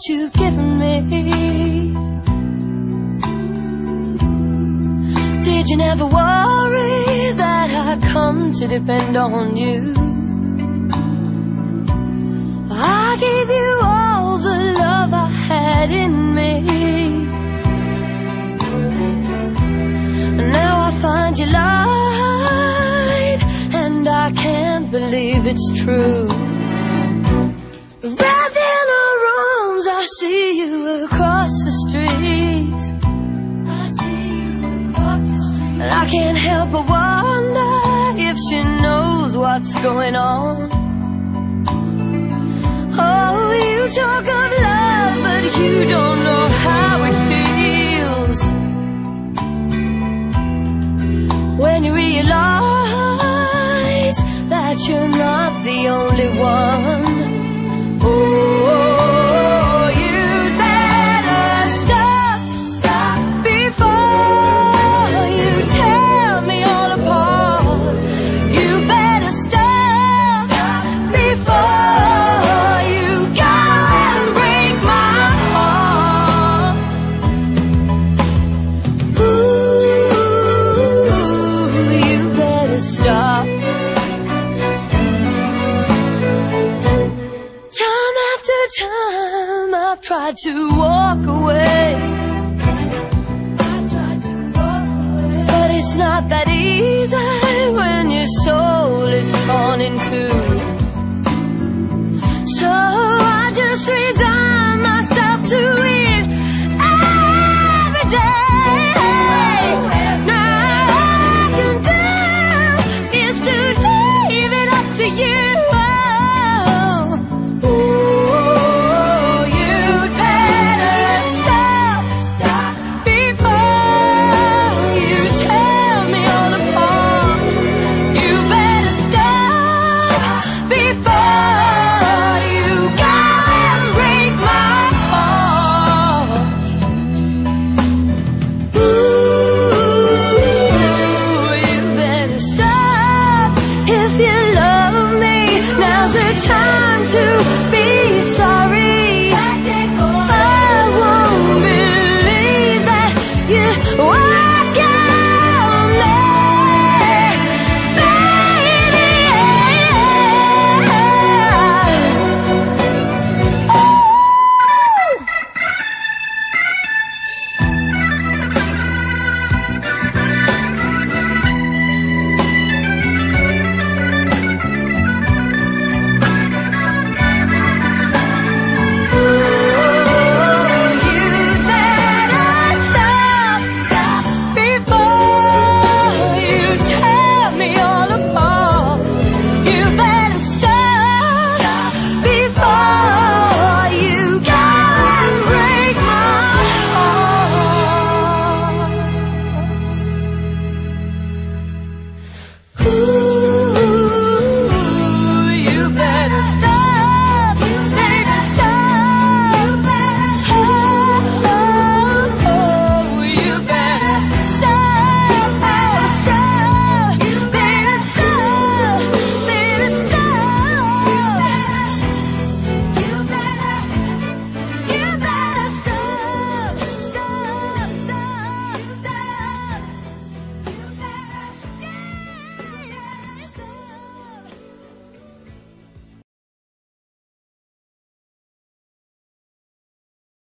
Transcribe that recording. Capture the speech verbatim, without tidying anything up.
you've given me. Did you never worry that I'd come to depend on you? I gave you all the love I had in me, and now I find you lied, and I can't believe it's true. Wrapped in our arms, I see you across the street. I see you across the street, and I can't help but wonder if she knows what's going on. Oh, you talk of love, but you don't know how it feels when you realize that you're not the only one. Oh, you'd better stop, stop before you tear me all apart. You better stop, stop before you go and break my heart. Ooh, you better stop. Time I've tried to walk away, I've tried to walk away, but it's not that easy when your soul is torn in two. So I just resign myself to it every day. Now all I can do is to leave it up to you.